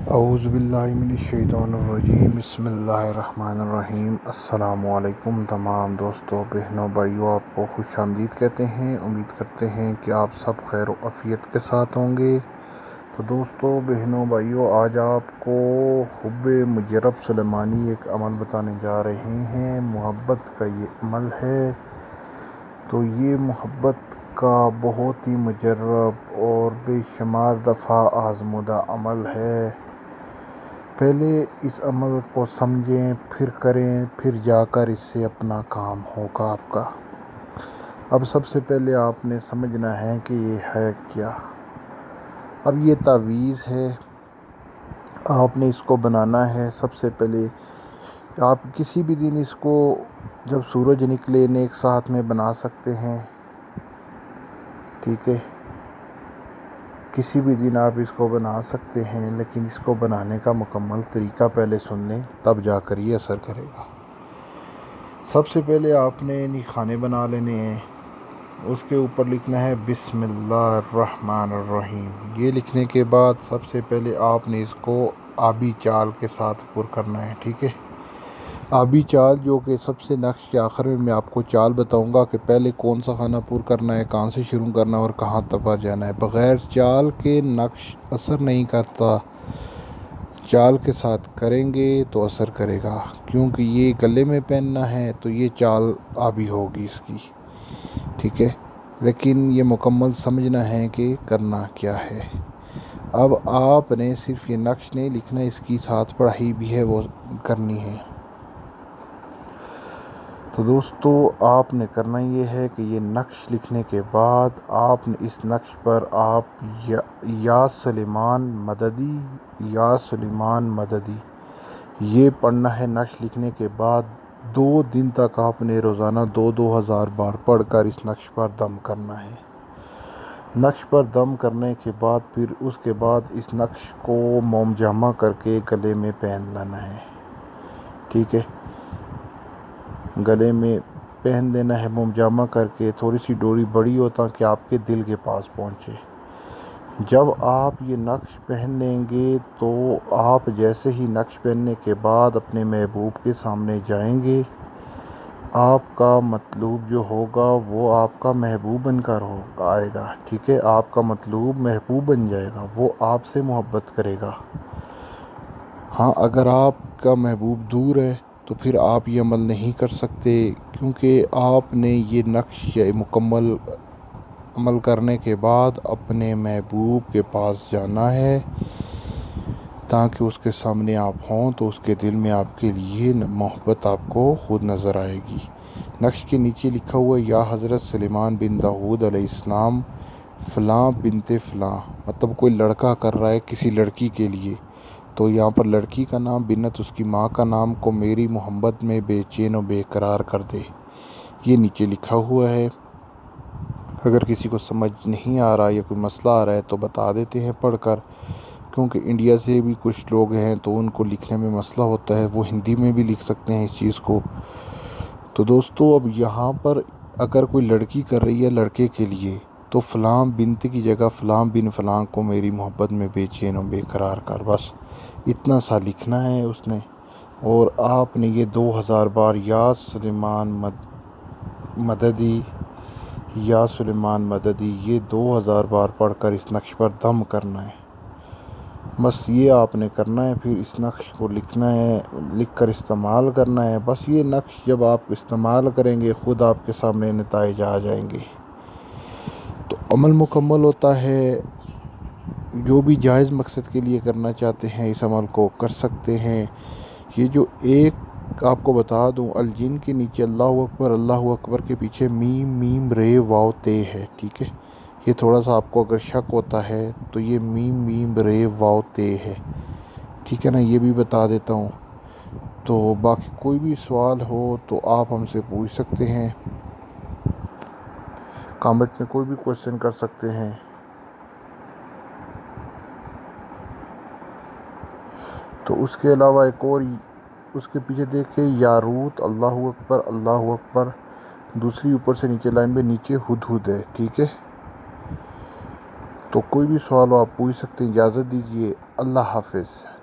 اعوذ باللہ من الشیطان الرجیم، بسم اللہ الرحمن الرحیم۔ السلام علیکم تمام دوستوں، بہنوں، بھائیوں، آپ کو خوش آمدید کہتے ہیں۔ امید کرتے ہیں کہ آپ سب خیر و عافیت کے ساتھ ہوں گے۔ تو دوستوں، بہنوں، بھائیوں، آج آپ کو حب مجرب سلیمانی ایک عمل بتانے جا رہے ہیں۔ محبت کا یہ عمل ہے۔ تو یہ محبت کا بہت ہی مجرب اور بے شمار دفعہ آزمودہ عمل ہے۔ پہلے اس عمل کو سمجھیں، پھر کریں، پھر جا کر اس سے اپنا کام ہوگا آپ کا۔ اب سب سے پہلے آپ نے سمجھنا ہے کہ یہ ہے کیا۔ اب یہ تعویذ ہے، آپ نے اس کو بنانا ہے۔ سب سے پہلے آپ کسی بھی دن اس کو جب سورج نکلے نیک ساتھ میں بنا سکتے ہیں، ٹھیک ہے۔ کسی بھی دن آپ اس کو بنا سکتے ہیں، لیکن اس کو بنانے کا مکمل طریقہ پہلے سن لیں، تب جا کر یہ اثر کرے گا۔ سب سے پہلے آپ نے خانے بنا لینے ہیں۔ اس کے اوپر لکھنا ہے بسم اللہ الرحمن الرحیم۔ یہ لکھنے کے بعد سب سے پہلے آپ نے اس کو آبی چال کے ساتھ پر کرنا ہے، ٹھیک ہے۔ آبی چال جو کہ سب سے نقش کے آخر میں آپ کو چال بتاؤں گا کہ پہلے کون سا خانہ پر کرنا ہے، کہاں سے شروع کرنا ہے اور کہاں تک جانا ہے۔ بغیر چال کے نقش اثر نہیں کرتا، چال کے ساتھ کریں گے تو اثر کرے گا، کیونکہ یہ گلے میں پہننا ہے تو یہ چال آبی ہوگی اس کی، ٹھیک ہے۔ لیکن یہ مکمل سمجھنا ہے کہ کرنا کیا ہے۔ اب آپ نے صرف یہ نقش نہیں لکھنا، اس کی ساتھ پڑھائی بھی ہے، وہ کرنی ہے۔ تو دوستو، آپ نے کرنا یہ ہے کہ یہ نقش لکھنے کے بعد آپ نے اس نقش پر آپ یا سلیمان مددی، یا سلیمان مددی یہ پڑھنا ہے۔ نقش لکھنے کے بعد 2 دن تک آپ نے روزانہ 2,000 بار پڑھ کر اس نقش پر دم کرنا ہے۔ نقش پر دم کرنے کے بعد پھر اس کے بعد اس نقش کو موم جامع کر کے گلے میں پہن لینا ہے، ٹھیک ہے۔ گلے میں پہن دینا ہے موم جامع کر کے، تھوڑی سی ڈوری بڑی ہو تاکہ آپ کے دل کے پاس پہنچے۔ جب آپ یہ نقش پہن لیں گے تو آپ جیسے ہی نقش پہننے کے بعد اپنے محبوب کے سامنے جائیں گے، آپ کا مطلوب جو ہوگا وہ آپ کا محبوب بن کر آئے گا، ٹھیک ہے۔ آپ کا مطلوب محبوب بن جائے گا، وہ آپ سے محبت کرے گا۔ ہاں، اگر آپ کا محبوب دور ہے تو پھر آپ یہ عمل نہیں کر سکتے، کیونکہ آپ نے یہ نقش یا مکمل عمل کرنے کے بعد اپنے محبوب کے پاس جانا ہے تاکہ اس کے سامنے آپ ہوں تو اس کے دل میں آپ کے لیے محبت آپ کو خود نظر آئے گی۔ نقش کے نیچے لکھا ہوا ہے یا حضرت سلیمان بن داؤد علیہ السلام فلاں بنت فلاں، مطلب کوئی لڑکا کر رہا ہے کسی لڑکی کے لیے، تو یہاں پر لڑکی کا نام بنت اس کی ماں کا نام کو میری محبت میں بے چین و بے قرار کر دے، یہ نیچے لکھا ہوا ہے۔ اگر کسی کو سمجھ نہیں آ رہا یا کوئی مسئلہ آ رہا ہے تو بتا دیتے ہیں پڑھ کر، کیونکہ انڈیا سے بھی کچھ لوگ ہیں تو ان کو لکھنے میں مسئلہ ہوتا ہے، وہ ہندی میں بھی لکھ سکتے ہیں اس چیز کو۔ تو دوستو، اب یہاں پر اگر کوئی لڑکی کر رہی ہے لڑکے کے لیے تو فلاں بنت کی جگہ فلاں بن فلاں کو میری محبت میں بے چین و بے قرار کر، بس اتنا سا لکھنا ہے اس نے۔ اور آپ نے یہ 2,000 بار یا سلیمان مددی، یا سلیمان مددی یہ 2,000 بار پڑھ کر اس نقش پر دم کرنا ہے، بس یہ آپ نے کرنا ہے۔ پھر اس نقش کو لکھنا ہے، لکھ کر استعمال کرنا ہے۔ بس یہ نقش جب آپ استعمال کریں گے خود آپ کے سامنے نتائج آ جائیں گے، تو عمل مکمل ہوتا ہے۔ جو بھی جائز مقصد کے لیے کرنا چاہتے ہیں اس عمل کو کر سکتے ہیں۔ یہ جو ایک آپ کو بتا دوں، الجن کے نیچے اللہ اکبر کے پیچھے میم میم رے واو تے ہے، ٹھیک ہے۔ یہ تھوڑا سا آپ کو اگر شک ہوتا ہے تو یہ میم میم رے واو تے ہے، ٹھیک ہے نا، یہ بھی بتا دیتا ہوں۔ تو باقی کوئی بھی سوال ہو تو آپ ہم سے پوچھ سکتے ہیں، کامنٹ میں کوئی بھی کوشچن کر سکتے ہیں۔ تو اس کے علاوہ ایک اور اس کے پیچھے دیکھیں، یاروت اللہ اکبر، دوسری اوپر سے نیچے لائن میں نیچے ہد ہے، ٹھیک ہے۔ تو کوئی بھی سوال ہو آپ پوچھ سکتے ہیں۔ اجازت دیجیے، اللہ حافظ۔